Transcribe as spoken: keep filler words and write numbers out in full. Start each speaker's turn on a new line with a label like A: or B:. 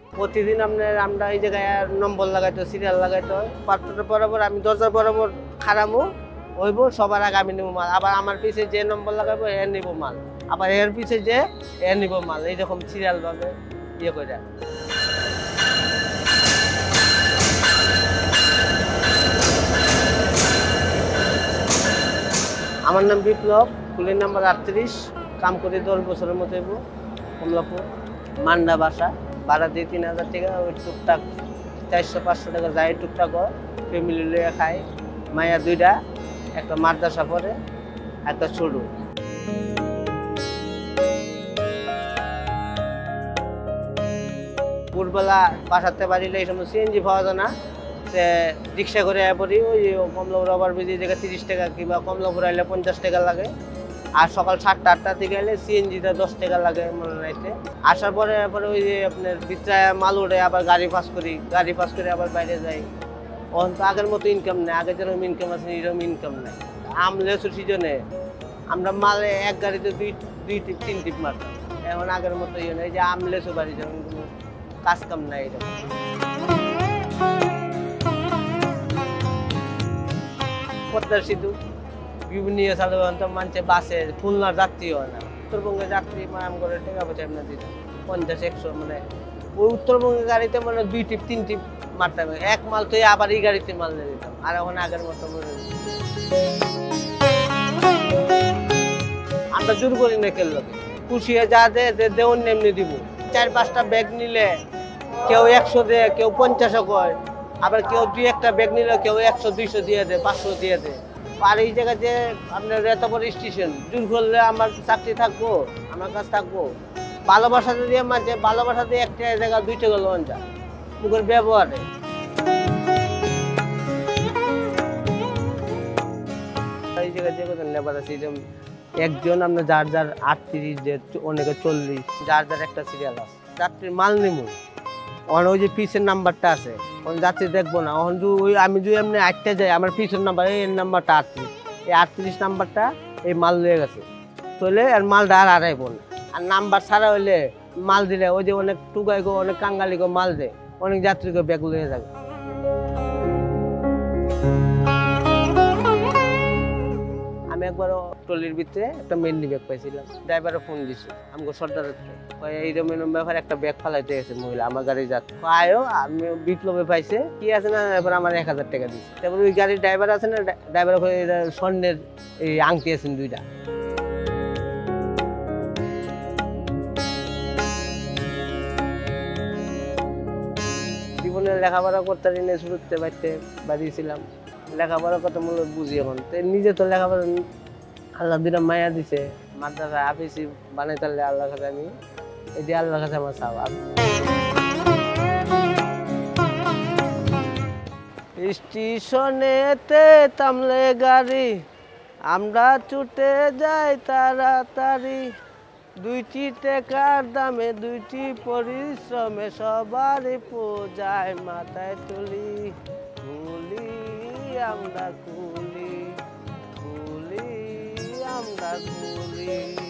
A: প্রতিদিন আপনার আমরা এই জায়গায় নম্বর লাগাইতো সিরিয়াল লাগাইতো পাত্রটা বরাবর আমি দরজার বরাবর খারামো হইব সবার আগে আমি নেবো মাল আবার আমার পিছে যে নম্বর লাগাবো এর নিব মাল আবার এর পিছে যে এর নিব মাল এইরকম সিরিয়াল ভাবে ইয়ে করে আমার নাম বিপ্লব কুলির নাম্বার আটত্রিশ কাম করি দশ বছরের মতো হইব কমলাপুর মান্ডা বাসা ভাড়া দিয়ে তিন হাজার টাকা ওই টুকটাক চারশো পাঁচশো টাকা যায় টুকটাক ফ্যামিলি লিয়ে খাই মায়া দুইটা একটা মাদ্রাসা পড়ে একটা ছোট ভোরবেলা বাসাতে বাড়িলে এই সময় সিএনজি পাওয়া যায় না সে রিক্সা করে পড়ি ওই কমলাপুর ওভার ব্রিজের জায়গায় তিরিশ টাকা কিংবা কমলাপুর আইলে পঞ্চাশ টাকা লাগে আর সকাল সাতটা আটটা থেকে এলে সিএনজিটা দশ টাকা লাগে মনে রাইতে আসার পরে পরে ওই যে আপনার বিত্রায় মাল উঠে আবার গাড়ি পাস করি গাড়ি পাস করে আবার বাইরে যাই তখন তো আগের মতো ইনকাম নেই আগে যেরকম ইনকাম আছে এরকম ইনকাম নেই আম লেচুর সিজনে আমরা মালে এক গাড়িতে দুই দুই টিপ তিন টিপ মারতাম এখন আগের মতো ইয়ে নেই যে আম লেচু বাড়ি যেমন কোনো কাজ কাম নাই এরকম পদ্মার সেতু বিভিন্ন সাধারণত মানছে বাসে খুলনার যাত্রী হয় না উত্তরবঙ্গের যাত্রী মারাম করে টাকা পয়সা এমনি দিতাম পঞ্চাশ একশো মানে ওই উত্তরবঙ্গের গাড়িতে মানে দুই টিপ তিন টিপ মারতাম এক মাল তো আবার এই গাড়িতে মাল দিয়ে দিতাম আর এখন আগের মতো আমরা জোর করি না খেললো খুশিয়ে যা দে দেওয়ার এমনি দিব চার পাঁচটা ব্যাগ নিলে কেউ একশো দেয় কেউ পঞ্চাশও কয় আবার কেউ দুই একটা ব্যাগ নিলে কেউ একশো দুইশো দিয়ে দেয় পাঁচশো দিয়ে দেয় আর এই জায়গাতে আপনার এত বড় স্টেশন জোর করলে আমার চাকরি থাকবো আমার কাছে থাকবো ভালোবাসা যদি আমার যে ভালোবাসা দিয়ে একটা জায়গা দুইটা গেল অঞ্চা মুখের ব্যবহারে এই জায়গায় যে কথা লেবার আছে একজন আপনার যার যার আটত্রিশ যে অনেকে চল্লিশ যার যার একটা সিরিয়াল আছে যাত্রীর মাল নিমু ওখানে ওই যে পিসের নাম্বারটা আছে ওখানে যাত্রী দেখবো না ওখানে ওই আমি যদি এমনি আটটা যাই আমার পিসের নাম্বার এই নাম্বারটা আটত্রিশ এই আটত্রিশ নাম্বারটা এই মাল লয়ে গেছে চলে আর মালটা আর আড়াইবো না আর নাম্বার ছাড়া হইলে মাল দিলে ওই যে অনেক টুকাই গো অনেক কাঙ্গালি গো মাল দেয় অনেক যাত্রীকে ব্যাগ লয়ে যাবে আমি একবার ট্রলির ভিতরে একটা মেনলি ব্যাগ পাইছিলাম ড্রাইভারে ফোন দিছি আমাকে সর্দারের এইরকম এরকম ব্যাপারে একটা ব্যাগ ফালাইতে গেছে মহিলা আমার গাড়ি যাচ্ছে আয়ও আমি বিপ্লবে পাইছে কি আছে না এবার আমার এক হাজার টাকা দিচ্ছে তারপরে ওই গাড়ির ড্রাইভার আছে না ড্রাইভার স্বর্ণের এই আংটি আছেন দুইটা জীবনে লেখাপড়া করতে নিয়ে শুরুতে বাড়িতে বাড়িয়েছিলাম লেখাপড়ার কথা মূলত বুঝি এখন নিজে তো লেখাপড়া আল্লাহ দুটা মায়া দিছে মাদ্রাসা আপিসি বানাই তাহলে আল্লাহ কাছে আমি এটি আল্লাহ কাছে আমার চাওয়া স্টেশনেতে থামলে গাড়ি আমরা ছুটে যাই তাড়াতাড়ি দুইটি টাকার দামে দুইটি পরিশ্রমে সবারই পূজায় মাথায় তুলি কুলি আমরা কুলি কুলি আমরা কুলি